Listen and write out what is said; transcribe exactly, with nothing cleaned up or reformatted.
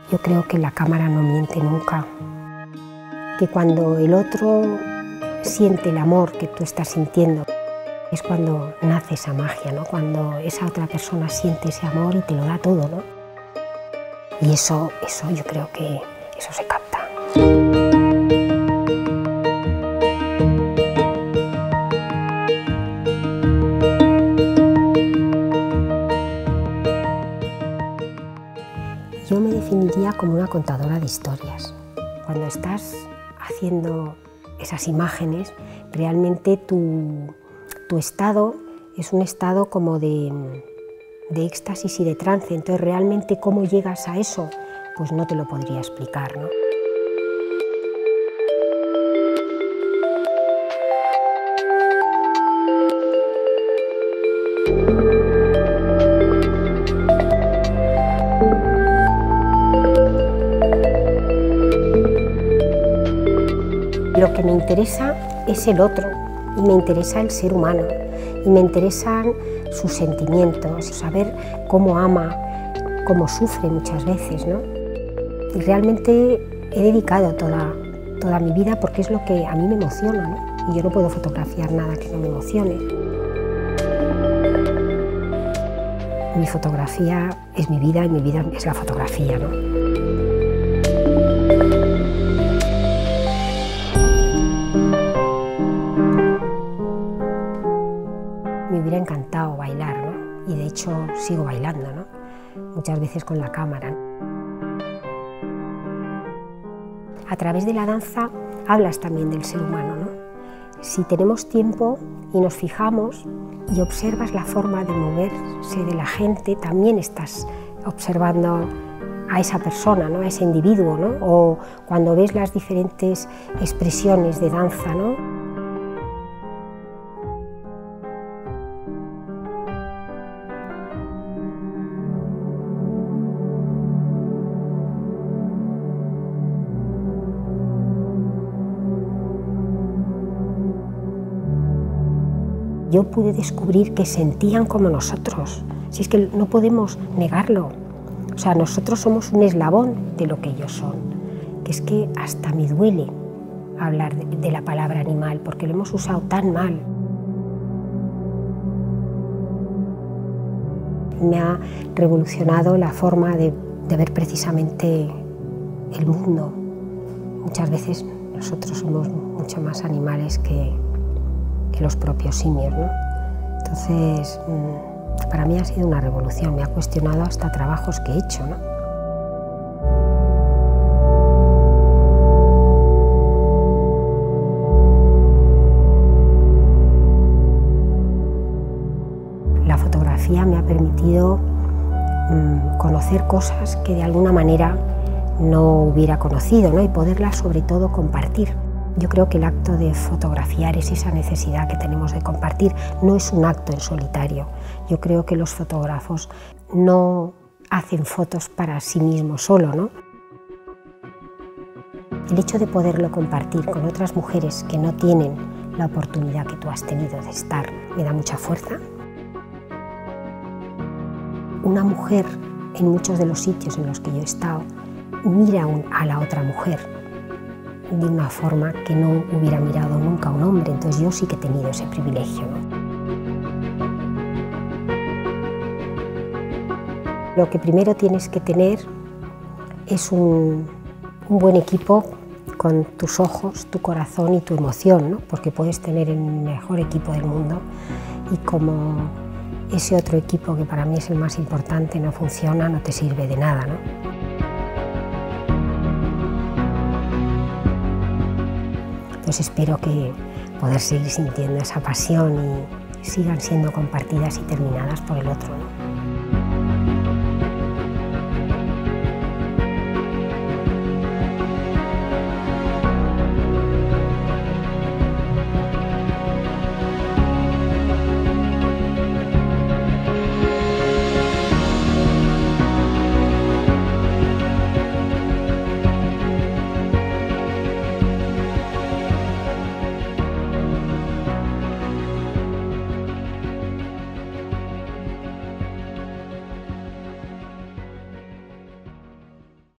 Yo creo que la cámara no miente nunca, que cuando el otro siente el amor que tú estás sintiendo, es cuando nace esa magia, ¿no? Cuando esa otra persona siente ese amor y te lo da todo, ¿no? Y eso, eso yo creo que eso se capta. Yo me definiría como una contadora de historias. Cuando estás haciendo esas imágenes, realmente tu, tu estado es un estado como de, de éxtasis y de trance. Entonces, realmente, ¿cómo llegas a eso? Pues no te lo podría explicar, ¿no? Lo que me interesa es el otro, y me interesa el ser humano, y me interesan sus sentimientos, saber cómo ama, cómo sufre muchas veces, ¿no? Y realmente he dedicado toda, toda mi vida porque es lo que a mí me emociona, ¿no? Y yo no puedo fotografiar nada que no me emocione. Mi fotografía es mi vida y mi vida es la fotografía, ¿no? Me hubiera encantado bailar, ¿no? Y de hecho sigo bailando, ¿no? Muchas veces con la cámara. A través de la danza hablas también del ser humano, ¿no? Si tenemos tiempo y nos fijamos y observas la forma de moverse de la gente, también estás observando a esa persona, ¿no? A ese individuo, ¿no? O cuando ves las diferentes expresiones de danza, ¿no? Yo pude descubrir que sentían como nosotros, si es que no podemos negarlo. O sea, nosotros somos un eslabón de lo que ellos son, que es que hasta me duele hablar de, de la palabra animal, porque lo hemos usado tan mal. Me ha revolucionado la forma de, de ver precisamente el mundo. Muchas veces nosotros somos mucho más animales que, que los propios simios, ¿no? Entonces, para mí ha sido una revolución, me ha cuestionado hasta trabajos que he hecho, ¿no? La fotografía me ha permitido mmm, conocer cosas que de alguna manera no hubiera conocido, ¿no? Y poderlas sobre todo compartir. Yo creo que el acto de fotografiar es esa necesidad que tenemos de compartir, no es un acto en solitario. Yo creo que los fotógrafos no hacen fotos para sí mismos solo, ¿no? El hecho de poderlo compartir con otras mujeres que no tienen la oportunidad que tú has tenido de estar, me da mucha fuerza. Una mujer, en muchos de los sitios en los que yo he estado, mira a la otra mujer de una forma que no hubiera mirado nunca a un hombre, entonces yo sí que he tenido ese privilegio, ¿no? Lo que primero tienes que tener es un, un buen equipo con tus ojos, tu corazón y tu emoción, ¿no? Porque puedes tener el mejor equipo del mundo y como ese otro equipo que para mí es el más importante no funciona, no te sirve de nada, ¿no? Pues espero que poder seguir sintiendo esa pasión y sigan siendo compartidas y terminadas por el otro, ¿no?